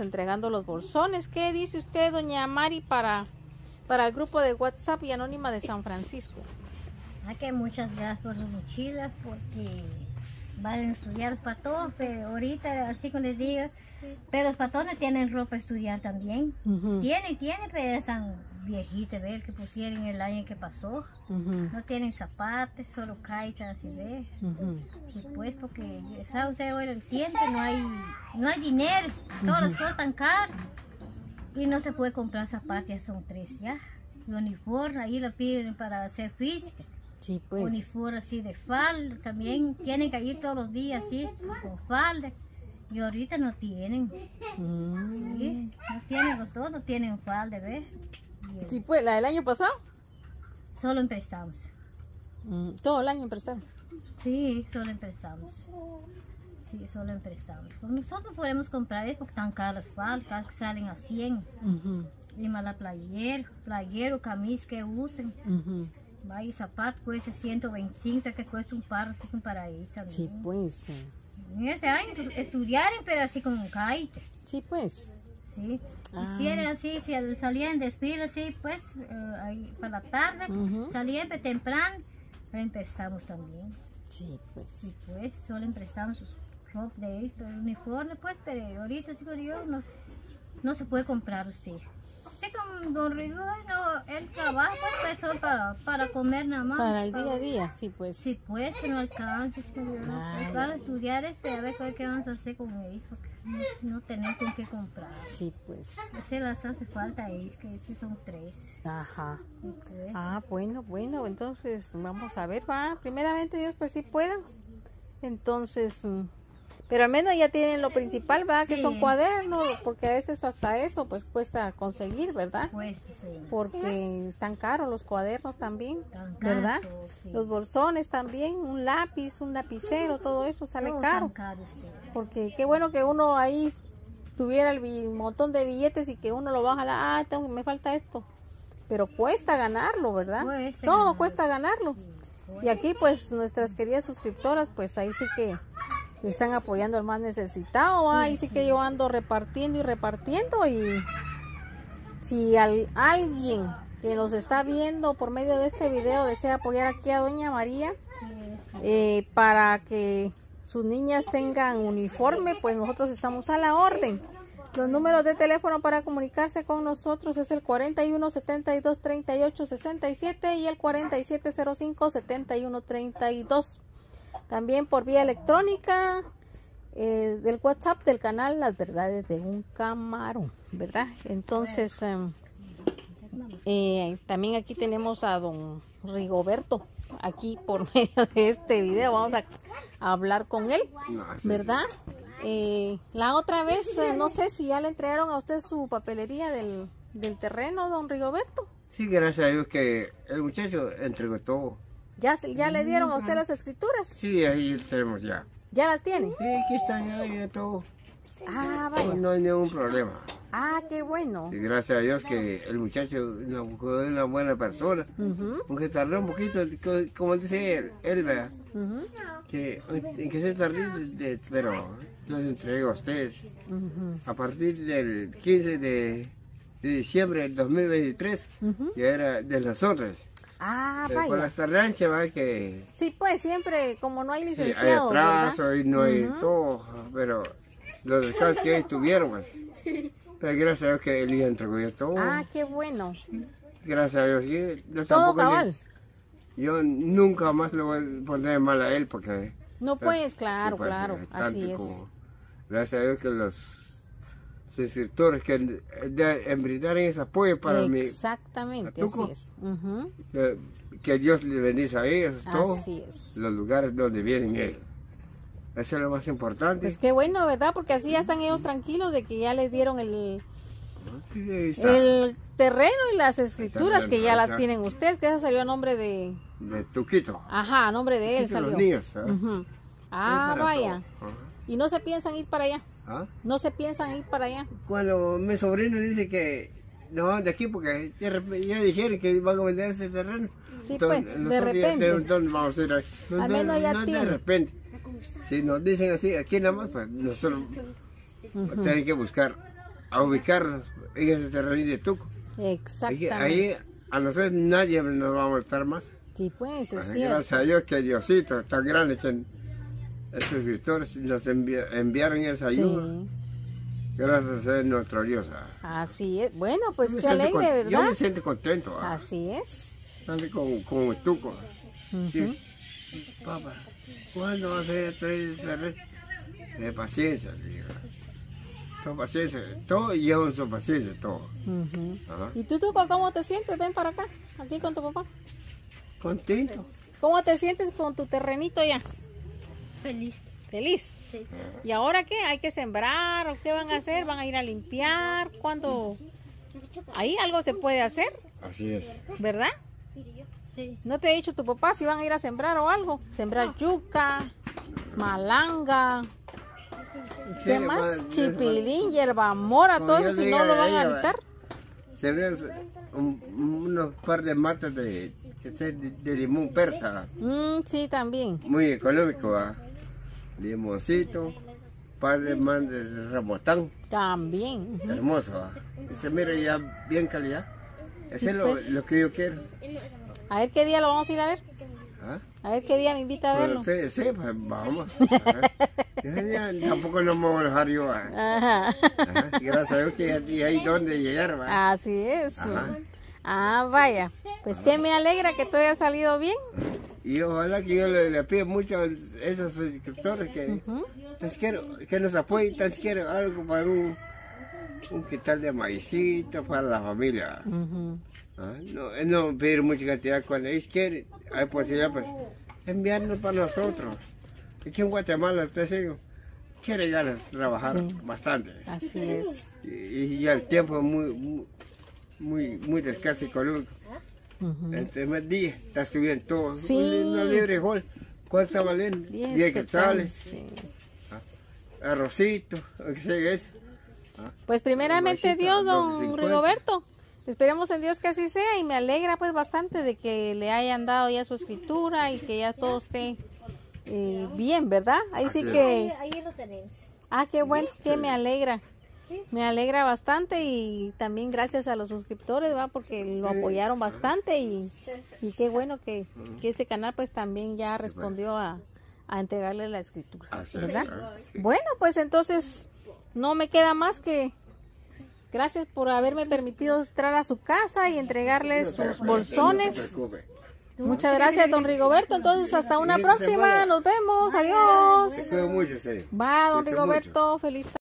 entregando los bolsones. ¿Qué dice usted, doña Mari, para el grupo de WhatsApp y Anónima de San Francisco? Que muchas gracias por sus mochilas, porque van a estudiar los patones, pero ahorita, así como les digo, pero los patones tienen ropa a estudiar también. Tienen, pero están viejitos, ver que pusieron el año que pasó. No tienen zapatos, solo caitas, así ve. Y pues, porque, ¿sabe usted hoy el tiempo? No hay dinero, todas las cosas están caras. Y no se puede comprar zapatos, ya son 3 ya. El uniforme, ahí lo piden para hacer física. Sí, pues. Uniforme así de falda, también tienen que ir todos los días así, con falda. Y ahorita no tienen. Sí, no tienen, los dos no tienen falda, ¿ves? Sí, pues, la del año pasado. Solo emprestamos. Todo el año emprestamos. Sí, solo emprestamos. Sí, solo emprestamos. Pues nosotros podemos comprar eso porque están caras las faldas, que salen a 100. Y más la playero, camisa que usen. Hay zapatos, cuesta 125, que cuesta un par así como para ahí también. Sí, pues. En ese año estudiaron, pero así como un caite. Sí, pues. Sí. Hicieron así, si salían de desfile así, pues, ahí para la tarde, salían de temprano, pero empezamos también. Sí, pues. Sí, pues, solo emprestamos sus ropa de esto, el uniforme, pues, pero ahorita, sí, Dios, no se puede comprar usted. Sí, con don Rigo, no, él trabaja pues solo para comer nada más. Para el día a día, sí, pues. Sí, pues, que no alcanza. Van a estudiar a ver qué vamos a hacer con ellos, porque no tenemos con qué comprar. Sí, pues. Se las hace falta a ellos, que sí son 3. Ajá. Sí, pues. Bueno, entonces vamos a ver, va. Primeramente Dios, pues sí puedan. Entonces... pero al menos ya tienen lo principal, ¿verdad? Sí. Que son cuadernos, porque a veces hasta eso pues cuesta conseguir, ¿verdad? Pues sí. Porque están caros los cuadernos también, ¿verdad? Sí. Los bolsones también, un lápiz, un lapicero, todo eso sale caro. Sí. Porque qué bueno que uno ahí tuviera el montón de billetes y que uno lo va a jalar, me falta esto. Pero cuesta ganarlo, ¿verdad? Todo cuesta ganarlo. Y aquí pues nuestras queridas suscriptoras, pues ahí sí que están apoyando al más necesitado, ahí sí que yo ando repartiendo y si alguien que nos está viendo por medio de este video desea apoyar aquí a doña María para que sus niñas tengan uniforme, pues nosotros estamos a la orden. Los números de teléfono para comunicarse con nosotros es el 41 72 38 67 y el 4705 71 32. También por vía electrónica del WhatsApp del canal Las Verdades de un Camarón, ¿verdad? Entonces, también aquí tenemos a don Rigoberto, aquí por medio de este video, vamos a hablar con él, ¿verdad? La otra vez, no sé si ya le entregaron a usted su papelería del terreno, don Rigoberto. Sí, gracias a Dios que el muchacho entregó todo. ¿Ya le dieron a usted las escrituras? Sí, ahí tenemos ya. ¿Ya las tiene? Sí, aquí están ya todo. Ah, vaya. No hay ningún problema. Ah, qué bueno. Y gracias a Dios que el muchacho fue una buena persona. Aunque tardó un poquito, como dice él ¿verdad? Que se tardó, pero los entrego a ustedes. A partir del 15 de diciembre del 2023, ya era de nosotros. Ah, vaya. Con las tardanchas, ¿verdad? Que... sí, pues siempre, como no hay licenciado, sí, hay atraso, ¿verdad? Y no hay todo, pero los descansos que estuvieron, pues. Pero gracias a Dios que él ya entregó ya todo. Ah, qué bueno. Gracias a Dios, sí. Yo todo cabal. Yo nunca más le voy a poner mal a él, porque... no puedes, claro, pues, claro, así es. Gracias a Dios que los suscriptores que brindaron ese apoyo para mí. Exactamente, así es. Que Dios les bendiga a ellos, todo. Así es. Los lugares donde vienen ellos. Eso es lo más importante. Pues qué bueno, ¿verdad? Porque así ya están ellos tranquilos de que ya les dieron el terreno y las escrituras que ya las tienen ustedes, que esa salió a nombre de Tuquito. Ajá, a nombre de él salió. Los niños, Ah, vaya. ¿Y no se piensan ir para allá? ¿Ah? ¿No se piensan ir para allá? Cuando mi sobrino dice que no van de aquí porque ya dijeron que van a vender ese terreno. Sí, entonces, pues, de repente. ¿Dónde vamos a ir ahí? Al menos ya tiene. De repente. Si nos dicen así, aquí nada más, pues nosotros tenemos que buscar a ubicarnos en ese terreno de Tuco. Exactamente. Ahí a nosotros nadie nos va a molestar más. Sí, pues, es cierto. Gracias a Dios que Diosito tan grande que estos escritores nos enviaron esa ayuda. Sí. Gracias a nuestro Dios. Así es. Bueno, pues qué alegre, ¿verdad? Yo me siento contento. Así es. Con el Tuco. Papá, ¿cuándo vas a traer esa red? De paciencia, digo. Con paciencia, todo llevan su paciencia, todo. ¿Y tú, Tuco, cómo te sientes? Ven para acá, aquí con tu papá. Contento. ¿Cómo te sientes con tu terrenito ya? Feliz. ¿Feliz? Sí. ¿Y ahora qué? ¿Hay que sembrar o qué van a hacer? ¿Van a ir a limpiar? ¿Cuándo? Ahí algo se puede hacer. Así es. ¿Verdad? Sí. ¿No te ha dicho tu papá si van a ir a sembrar o algo? Sembrar yuca, malanga, ¿qué más? Chipilín, hierbamora, todo eso, si no lo van a evitar. Sembrar unos par de matas de limón persa. Sí, también. Muy económico, limoncito, par de man de ramotán. También. Hermoso, ese mira ya bien calidad. Ese es lo que yo quiero. A ver qué día lo vamos a ir a ver. A ver qué día me invita a verlo. Pues pues vamos. Tampoco nos vamos a dejar yo. Gracias a Dios que hay donde llegar. Así es. Vaya. Pues que me alegra que todo haya salido bien. Y ojalá que yo le pido mucho a esos suscriptores que nos apoyen, tan siquiera algo para un quital de maicito para la familia. No pedir mucha cantidad cuando ellos quieren, hay posibilidad pues enviarnos para nosotros. Aquí en Guatemala usted quiere ganas de trabajar bastante. Así es. Y el tiempo es muy escaso y económico. Entre más días está subiendo todo. Una libre gol, ¿cuánto está valiendo? 10 quetzales. Sí. Arrocito, que sea eso. Pues primeramente Dios, don Rigoberto. Esperemos en Dios que así sea y me alegra pues bastante de que le hayan dado ya su escritura y que ya todo esté bien, ¿verdad? Ahí sí que... Ahí lo tenemos. Qué bueno, que me alegra. Me alegra bastante y también gracias a los suscriptores, ¿va? Porque lo apoyaron bastante y qué bueno que este canal pues también ya respondió a entregarle la escritura, ¿verdad? Bueno, pues entonces no me queda más que gracias por haberme permitido entrar a su casa y entregarle sus bolsones. Muchas gracias, don Rigoberto. Entonces, hasta una próxima. Nos vemos. Adiós. Te cuido mucho, Va, don Rigoberto. Feliz tarde.